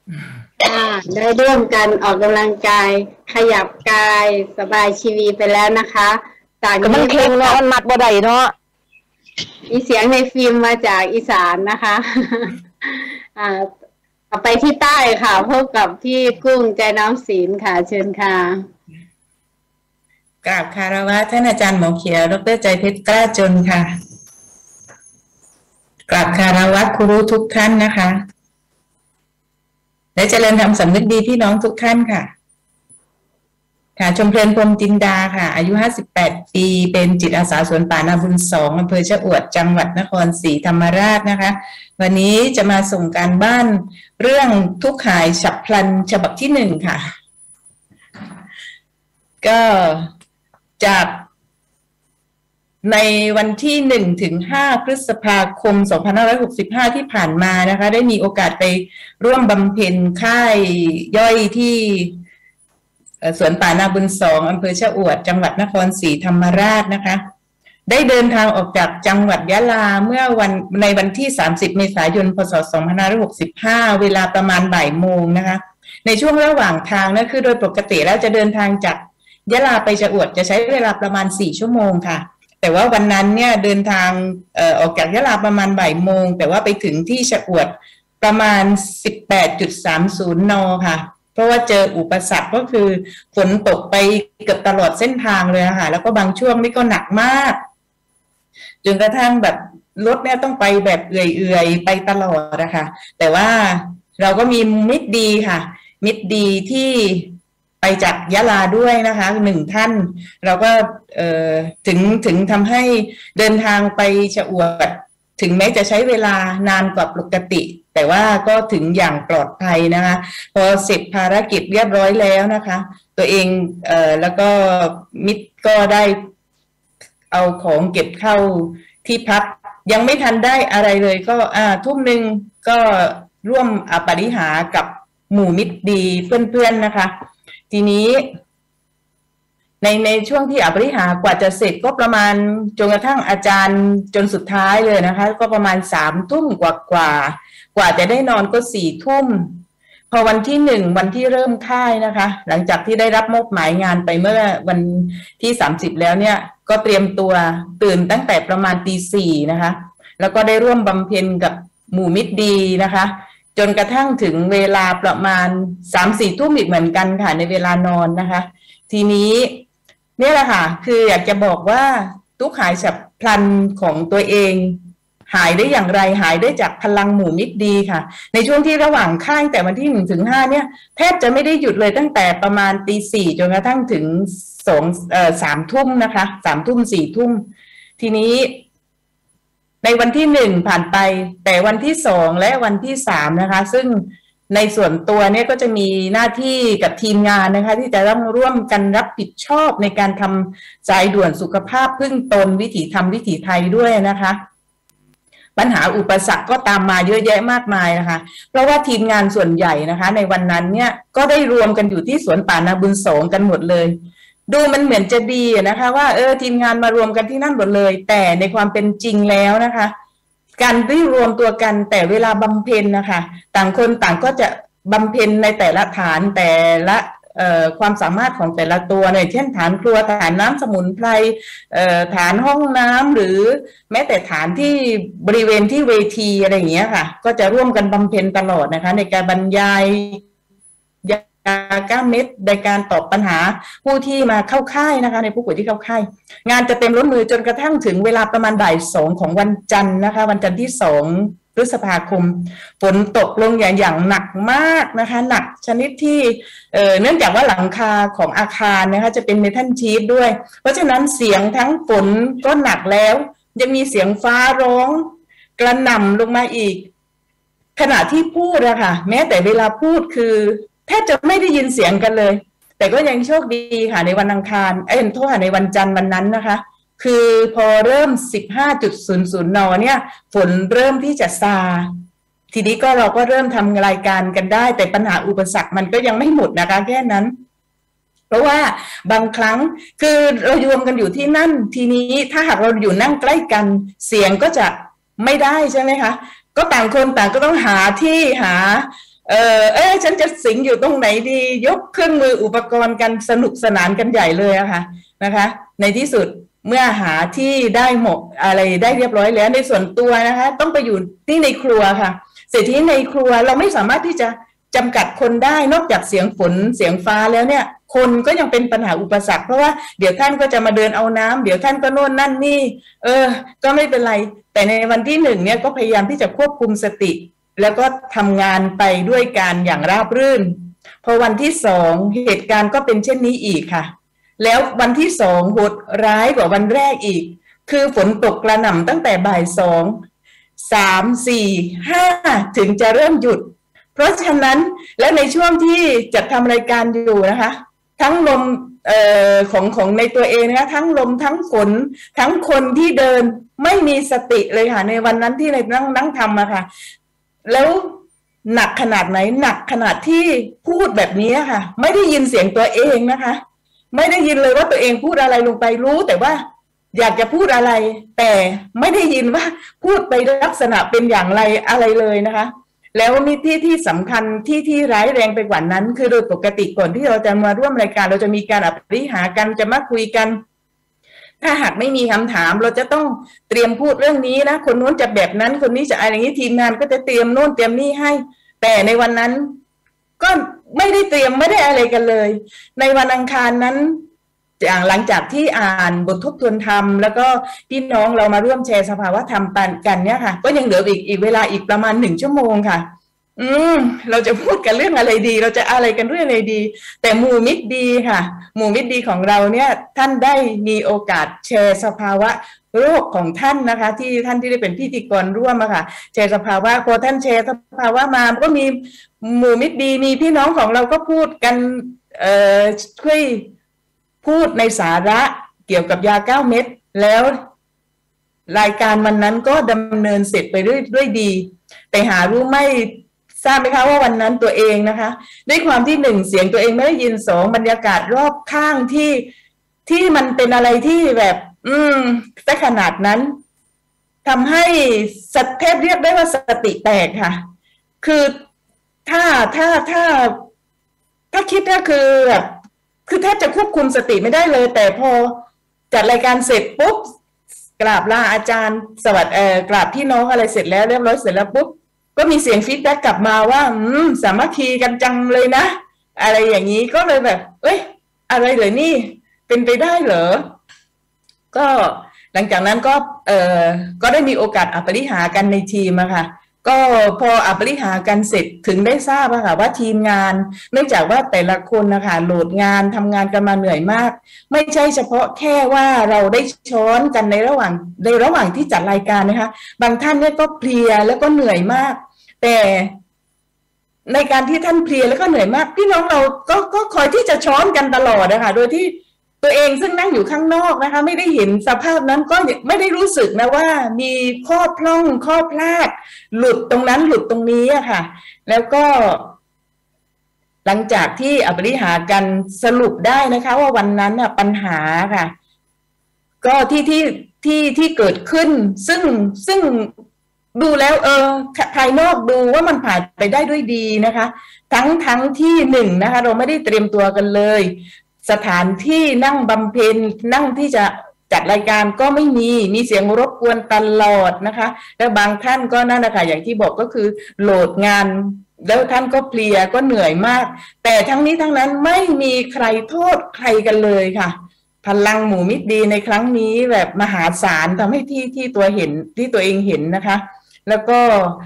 ได้ร่วมกันออกกำลังกายขยับกายสบายชีวีไปแล้วนะคะจากก็มันเค็งเนาะมันมัดบ่ได้เนาะมีเสียงในฟิล์มมาจากอีสานนะคะไปที่ใต้ค่ะพบกับพี่กุ้งใจน้อมศิลป์ค่ะเชิญค่ะกราบคารวะท่านอาจารย์หมอเขียวดรใจเพชรกล้าจนค่ะกราบคารวะครูรู้ทุกท่านนะคะและเจริญธรรมสำนึกดีพี่น้องทุกท่านค่ะชมเพลินพรมจินดาค่ะอายุ58ปีเป็นจิตอาสาสวนป่านาบุญ2อำเภอชะอวดจังหวัดนครศรีธรรมราชนะคะวันนี้จะมาส่งการบ้านเรื่องทุกข์หายฉับพลันฉบับที่1ค่ะก็จากในวันที่1ถึง5พฤษภาคม2565ที่ผ่านมานะคะได้มีโอกาสไปร่วมบำเพ็ญค่ายย่อยที่สวนป่านาบุญ2อำเภอชะอวดจังหวัดนครศรีธรรมราชนะคะได้เดินทางออกจากจังหวัดยะลาเมื่อในวันที่30เมษายนพศ2565เวลาประมาณบ่ายโมงนะคะในช่วงระหว่างทางนะคือโดยปกติแล้วจะเดินทางจากยะลาไปชะอวดจะใช้เวลาประมาณ4ชั่วโมงค่ะแต่ว่าวันนั้นเนี่ยเดินทางออกจากยะลาประมาณบ่ายโมงแต่ว่าไปถึงที่ชะอวดประมาณ 18.30 น.ค่ะเพราะว่าเจออุปสรรคก็คือฝนตกไปเกือบตลอดเส้นทางเลยค่ะแล้วก็บางช่วงนี่ก็หนักมากจนกระทั่งแบบรถเนี่ยต้องไปแบบเอื่อยๆไปตลอดนะคะแต่ว่าเราก็มีมิตรดีค่ะมิตรดีที่ไปจากยะลาด้วยนะคะ1ท่านเราก็ถึงทำให้เดินทางไปชะอวดถึงแม้จะใช้เวลานานกว่าปกติแต่ว่าก็ถึงอย่างปลอดภัยนะคะพอเสร็จภารกิจเรียบร้อยแล้วนะคะตัวเองแล้วก็มิตรก็ได้เอาของเก็บเข้าที่พักยังไม่ทันได้อะไรเลยก็ทุ่มหนึ่งก็ร่วมปริหากับหมู่มิตรดีเพื่อนๆนะคะทีนี้ในช่วงที่อภิหากว่าจะเสร็จก็ประมาณจนกระทั่งอาจารย์จนสุดท้ายเลยนะคะก็ประมาณ3 ทุ่มกว่าจะได้นอนก็4 ทุ่มพอวันที่1วันที่เริ่มค่ายนะคะหลังจากที่ได้รับมอบหมายงานไปเมื่อวันที่30แล้วเนี่ยก็เตรียมตัวตื่นตั้งแต่ประมาณตี 4นะคะแล้วก็ได้ร่วมบำเพ็ญกับหมู่มิตรดีนะคะจนกระทั่งถึงเวลาประมาณ 3-4 ทุ่มอีกเหมือนกันค่ะในเวลานอนนะคะทีนี้นี่แหละค่ะคืออยากจะบอกว่าทุกข์หายฉับพลันของตัวเองหายได้อย่างไรหายได้จากพลังหมู่มิตรดีค่ะในช่วงที่ระหว่างค่ายแต่วันที่1 ถึง 5เนี่ยแทบจะไม่ได้หยุดเลยตั้งแต่ประมาณตี 4จนกระทั่งถึง3 ทุ่มนะคะ3 ทุ่ม 4 ทุ่มทีนี้ในวันที่1ผ่านไปแต่วันที่2และวันที่3นะคะซึ่งในส่วนตัวเนี่ยก็จะมีหน้าที่กับทีมงานนะคะที่จะต้องร่วมกันรับผิดชอบในการทำสายด่วนสุขภาพพึ่งตนวิถีธรรมวิถีไทยด้วยนะคะปัญหาอุปสรรคก็ตามมาเยอะแยะมากมายนะคะเพราะว่าทีมงานส่วนใหญ่นะคะในวันนั้นเนี่ยก็ได้รวมกันอยู่ที่สวนป่านาบุญ2กันหมดเลยดูมันเหมือนจะดีนะคะว่าทีมงานมารวมกันที่นั่นหมดเลยแต่ในความเป็นจริงแล้วนะคะการได้รวมตัวกันแต่เวลาบำเพ็ญนะคะต่างคนต่างก็จะบำเพ็ญในแต่ละฐานแต่ละความสามารถของแต่ละตัวในเช่นฐานครัวฐานน้ำสมุนไพรฐานห้องน้ำหรือแม้แต่ฐานที่บริเวณที่เวทีอะไรอย่างเงี้ยค่ะก็จะร่วมกันบำเพ็ญตลอดนะคะในการบรรยาย9 เม็ดในการตอบปัญหาผู้ที่มาเข้าค่ายนะคะในผู้ป่วยที่เข้าค่ายงานจะเต็มล้นมือจนกระทั่งถึงเวลาประมาณบ่าย 2ของวันจันทร์นะคะวันจันทร์ที่2พฤษภาคมฝนตกลงอย่างหนักมากนะคะหนักชนิดที่เนื่องจากว่าหลังคาของอาคารนะคะจะเป็นเมทัลชีทด้วยเพราะฉะนั้นเสียงทั้งฝนก็หนักแล้วยังมีเสียงฟ้าร้องกระหน่ำลงมาอีกขณะที่พูดอะค่ะแม้แต่เวลาพูดคือแทบจะไม่ได้ยินเสียงกันเลยแต่ก็ยังโชคดีค่ะในวันอังคารโทษค่ะในวันจันทร์วันนั้นนะคะคือพอเริ่ม 15.00 นเนี่ยฝนเริ่มที่จะซาทีนี้ก็เราก็เริ่มทำรายการกันได้แต่ปัญหาอุปสรรคมันก็ยังไม่หมดนะคะแค่นั้นเพราะว่าบางครั้งคือเรารวมกันอยู่ที่นั่นทีนี้ถ้าหากเราอยู่นั่งใกล้กันเสียงก็จะไม่ได้ใช่ไหมคะก็ต่างคนต่างก็ต้องหาที่หาฉันจะสิงอยู่ตรงไหนดียกเครื่องมืออุปกรณ์กันสนุกสนานกันใหญ่เลยอะค่ะนะคะในที่สุดเมื่อหาที่ได้หมกอะไรได้เรียบร้อยแล้วในส่วนตัวนะคะต้องไปอยู่ที่ในครัวค่ะเสร็จที่ในครัวเราไม่สามารถที่จะจำกัดคนได้นอกจากเสียงฝนเสียงฟ้าแล้วเนี่ยคนก็ยังเป็นปัญหาอุปสรรคเพราะว่าเดี๋ยวท่านก็จะมาเดินเอาน้ำเดี๋ยวท่านก็โน่นนั่นนี่ก็ไม่เป็นไรแต่ในวันที่1เนี่ยก็พยายามที่จะควบคุมสติแล้วก็ทำงานไปด้วยการอย่างราบรื่นพอวันที่2เหตุการณ์ก็เป็นเช่นนี้อีกค่ะแล้ววันที่2โหดร้ายกว่าวันแรกอีกคือฝนตกกระหน่ำตั้งแต่บ่าย2 3 4 5ถึงจะเริ่มหยุดเพราะฉะนั้นและในช่วงที่จัดทำรายการอยู่นะคะทั้งลมของในตัวเองนะคะทั้งลมทั้งฝนทั้งคนที่เดินไม่มีสติเลยค่ะในวันนั้นที่นั่งทำอะค่ะแล้วหนักขนาดไหนหนักขนาดที่พูดแบบนี้ค่ะไม่ได้ยินเสียงตัวเองนะคะไม่ได้ยินเลยว่าตัวเองพูดอะไรลงไปรู้แต่ว่าอยากจะพูดอะไรแต่ไม่ได้ยินว่าพูดไปลักษณะเป็นอย่างไรอะไรเลยนะคะแล้วนี่ที่สำคัญที่ร้ายแรงไปกว่านั้นคือโดยปกติก่อนที่เราจะมาร่วมรายการเราจะมีการอภิหากันจะมาคุยกันถ้าหากไม่มีคำถามเราจะต้องเตรียมพูดเรื่องนี้นะคนนู้นจะแบบนั้นคนนี้จะอะไรอย่างนี้ทีมงานก็จะเตรียมโน่นเตรียมนี่ให้แต่ในวันนั้นก็ไม่ได้เตรียมไม่ได้อะไรกันเลยในวันอังคารนั้นหลังจากที่อ่านบททบทวนธรรมแล้วก็พี่น้องเรามาร่วมแชร์สภาวะธรรมกันเนี่ยค่ะก็ยังเหลืออีกเวลาอีกประมาณ1 ชั่วโมงค่ะเราจะพูดกันเรื่องอะไรดีเราจะอะไรกันเรื่องอะไรดีแต่หมู่มิตรดีค่ะหมู่มิตรดีของเราเนี่ยท่านได้มีโอกาสแชร์สภาวะโรคของท่านนะคะที่ท่านที่ได้เป็นพิธีกรร่วมอะค่ะแชร์สภาวะพอท่านแชร์สภาวะมาก็มีหมู่มิตรดีมีพี่น้องของเราก็พูดกันช่วยพูดในสาระเกี่ยวกับยา9 เม็ดแล้วรายการวันนั้นก็ดำเนินเสร็จไปด้วยดีแต่หารู้ไม่ทราบไหมคะว่าวันนั้นตัวเองนะคะด้วยความที่1เสียงตัวเองไม่ได้ยิน2บรรยากาศรอบข้างที่มันเป็นอะไรที่แบบแต่ขนาดนั้นทำให้แทบเรียกได้ว่าสติแตกค่ะคือถ้าคิดก็คือแบบคือแทบจะควบคุมสติไม่ได้เลยแต่พอจัดรายการเสร็จปุ๊บกราบลาอาจารย์สวัสดีกราบพี่น้องอะไรเสร็จแล้วเรียบร้อยเสร็จแล้วปุ๊บก็มีเสียงฟีดแบ็กกลับมาว่าสามัคคีกันจังเลยนะอะไรอย่างนี้ก็เลยแบบอะไรเหรอนี่เป็นไปได้เหรอก็หลังจากนั้นก็ได้มีโอกาสอปริหากันในทีมอะค่ะก็พออปริหากันเสร็จถึงได้ทราบอะค่ะว่าทีมงานเนื่องจากว่าแต่ละคนนะคะโหลดงานทำงานกันมาเหนื่อยมากไม่ใช่เฉพาะแค่ว่าเราได้ช้อนกันในระหว่างที่จัดรายการนะคะบางท่านเนี่ยก็เพลียแล้วก็เหนื่อยมากแต่ในการที่ท่านเพลียแล้วก็เหนื่อยมากพี่น้องเราก็คอยที่จะช้อนกันตลอดนะคะโดยที่ตัวเองซึ่งนั่งอยู่ข้างนอกนะคะไม่ได้เห็นสภาพนั้นก็ไม่ได้รู้สึกนะว่ามีข้อพร่องข้อพลาดหลุดตรงนั้นหลุดตรงนี้อะค่ะแล้วก็หลังจากที่อภิหากันสรุปได้นะคะว่าวันนั้นน่ะปัญหาค่ะก็ที่เกิดขึ้นซึ่งดูแล้วภายนอกดูว่ามันผ่านไปได้ด้วยดีนะคะทั้งที่1นะคะเราไม่ได้เตรียมตัวกันเลยสถานที่นั่งบำเพ็ญนั่งที่จะจัดรายการก็ไม่มีเสียงรบกวนตลอดนะคะแล้วบางท่านก็นั่นนะคะอย่างที่บอกก็คือโหลดงานแล้วท่านก็เพลียก็เหนื่อยมากแต่ทั้งนี้ทั้งนั้นไม่มีใครโทษใครกันเลยค่ะพลังหมู่มิตรดีในครั้งนี้แบบมหาศาลทำให้ที่ตัวเองเห็นนะคะแล้วก็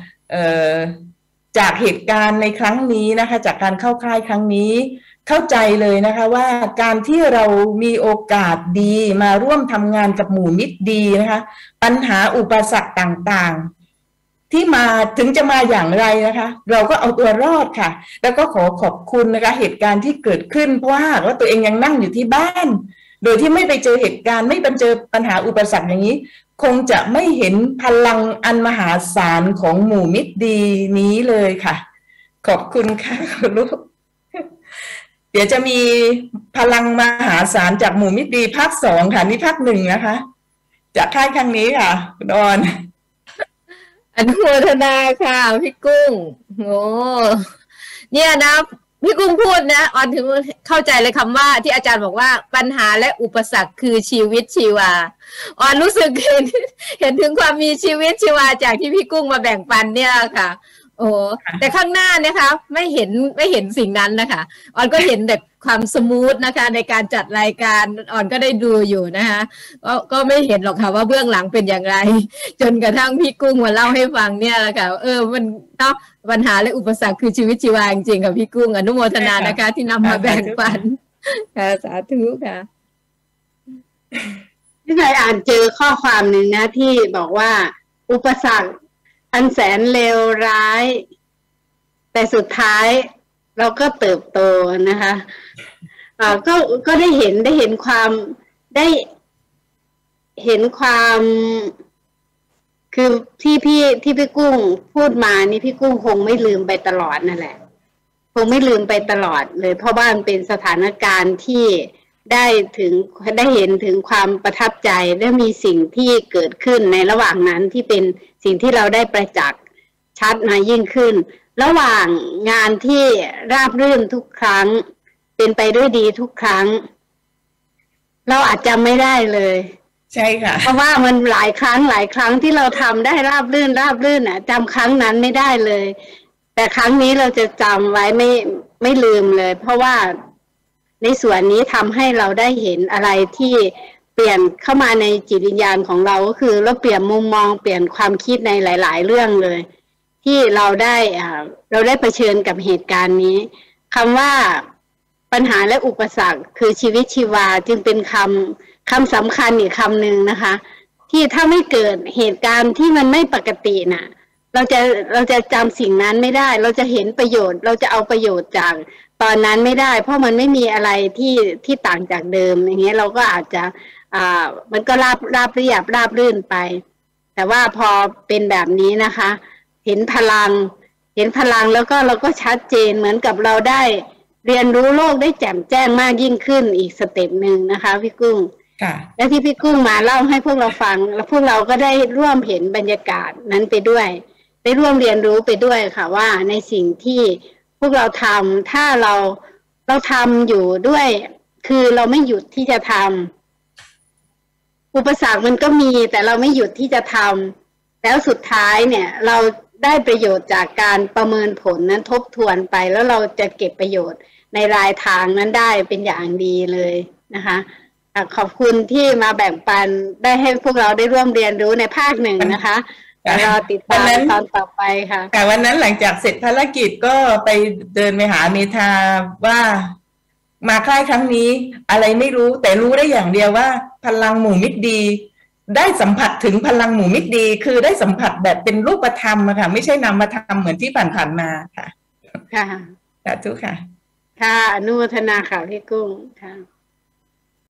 จากเหตุการณ์ในครั้งนี้นะคะจากการเข้าค่ายครั้งนี้เข้าใจเลยนะคะว่าการที่เรามีโอกาสดีมาร่วมทำงานกับหมู่มิตรดีนะคะปัญหาอุปสรรคต่างๆที่มาถึงจะมาอย่างไรนะคะเราก็เอาตัวรอดค่ะแล้วก็ขอบคุณนะคะเหตุการณ์ที่เกิดขึ้นเพราะว่าตัวเองยังนั่งอยู่ที่บ้านโดยที่ไม่ไปเจอเหตุการณ์ไม่ไปเจอปัญหาอุปสรรคอย่างนี้คงจะไม่เห็นพลังอันมหาศาลของหมู่มิตรดีนี้เลยค่ะขอบคุณค่ะคุณลูกเดี๋ยวจะมีพลังมหาศาลจากหมู่มิตรดีภาค2ค่ะนี่ภาค1นะคะจากค่ายครั้งนี้ค่ะคุณออนอนุโมทนาค่ะพี่กุ้งโอ้เนี่ยนะพี่กุ้งพูดนะออนถึงเข้าใจเลยคำว่าที่อาจารย์บอกว่าปัญหาและอุปสรรคคือชีวิตชีวาออนรู้สึกเห็นถึงความมีชีวิตชีวาจากที่พี่กุ้งมาแบ่งปันเนี่ยค่ะโอ้แต่ข้างหน้านะคะไม่เห็นสิ่งนั้นนะคะออนก็เห็นแต่ความสมูทนะคะในการจัดรายการออนก็ได้ดูอยู่นะคะก็ไม่เห็นหรอกค่ะว่าเบื้องหลังเป็นอย่างไรจนกระทั่งพี่กุ้งมาเล่าให้ฟังเนี่ยแหละค่ะมันเนาะปัญหาและอุปสรรคคือชีวิตชีวาจริงๆค่ะพี่กุ้งอนุโมทนานะคะที่นำมาแบ่งปันค่ะสาธุค่ะที่เคยอ่านเจอข้อความหนึ่งนะที่บอกว่าอุปสรรคอันแสนเลวร้ายแต่สุดท้ายเราก็เติบโตนะคะก็ได้เห็นความได้เห็นความคือที่พี่กุ้งพูดมานี่พี่กุ้งคงไม่ลืมไปตลอดนั่นแหละคงไม่ลืมไปตลอดเลยเพราะว่ามันเป็นสถานการณ์ที่ได้เห็นถึงความประทับใจและมีสิ่งที่เกิดขึ้นในระหว่างนั้นที่เป็นสิ่งที่เราได้ประจักษ์ชัดมายิ่งขึ้นระหว่างงานที่ราบรื่นทุกครั้งเป็นไปด้วยดีทุกครั้งเราอาจจำไม่ได้เลยใช่ค่ะเพราะว่ามันหลายครั้งที่เราทำได้ราบรื่นอ่ะจำครั้งนั้นไม่ได้เลยแต่ครั้งนี้เราจะจำไว้ไม่ลืมเลยเพราะว่าในส่วนนี้ทำให้เราได้เห็นอะไรที่เปลี่ยนเข้ามาในจิตวิญญาณของเราก็คือเราเปลี่ยนมุมมองเปลี่ยนความคิดในหลายๆเรื่องเลยที่เราได้เผชิญกับเหตุการณ์นี้คำว่าปัญหาและอุปสรรคคือชีวิตชีวาจึงเป็นคำสำคัญอีกคำหนึ่งนะคะที่ถ้าไม่เกิดเหตุการณ์ที่มันไม่ปกติน่ะเราจะจำสิ่งนั้นไม่ได้เราจะเห็นประโยชน์เราจะเอาประโยชน์จากตอนนั้นไม่ได้เพราะมันไม่มีอะไรที่ต่างจากเดิมอย่างเงี้ยเราก็อาจจะมันก็ราบเรียบราบรื่นไปแต่ว่าพอเป็นแบบนี้นะคะเห็นพลังแล้วก็เราก็ชัดเจนเหมือนกับเราได้เรียนรู้โลกได้แจ่มแจ้งมากยิ่งขึ้นอีกสเต็ปหนึ่งนะคะพี่กุ้งและที่พี่กุ้งมาเล่าให้พวกเราฟังแล้วพวกเราก็ได้ร่วมเห็นบรรยากาศนั้นไปด้วยได้ร่วมเรียนรู้ไปด้วยค่ะว่าในสิ่งที่พวกเราทำถ้าเราทำอยู่ด้วยคือเราไม่หยุดที่จะทำอุปสรรคมันก็มีแต่เราไม่หยุดที่จะทำแล้วสุดท้ายเนี่ยเราได้ประโยชน์จากการประเมินผลนั้นทบทวนไปแล้วเราจะเก็บประโยชน์ในรายทางนั้นได้เป็นอย่างดีเลยนะคะขอบคุณที่มาแบ่งปันได้ให้พวกเราได้ร่วมเรียนรู้ในภาคหนึ่งนะคะรอติดตามตอนต่อไปค่ะแต่วันนั้นหลังจากเสร็จภารกิจก็ไปเดินไปหาเมธาว่ามาค่ายครั้งนี้อะไรไม่รู้แต่รู้ได้อย่างเดียวว่าพลังหมู่มิตรดีได้สัมผัสถึงพลังหมู่มิตรดีคือได้สัมผัสแบบเป็นรูปธรรมอะค่ะไม่ใช่นามธรรมเหมือนที่ผ่านๆมาค่ะค่ะสาธุค่ะค่ะอนุโมทนาค่ะพี่กุ้งค่ะ